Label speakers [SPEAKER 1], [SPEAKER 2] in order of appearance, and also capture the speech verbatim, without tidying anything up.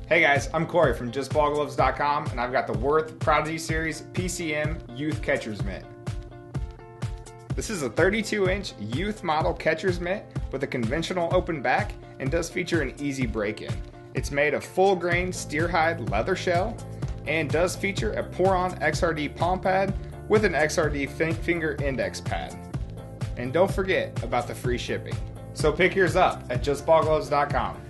[SPEAKER 1] Hey guys, I'm Corey from just ball gloves dot com, and I've got the Worth Prodigy Series P C M Youth Catcher's Mitt. This is a thirty-two inch youth model catcher's mitt with a conventional open back and does feature an easy break-in. It's made of full grain steer hide leather shell and does feature a pour-on X R D palm pad with an X R D finger index pad. And don't forget about the free shipping. So pick yours up at just ball gloves dot com.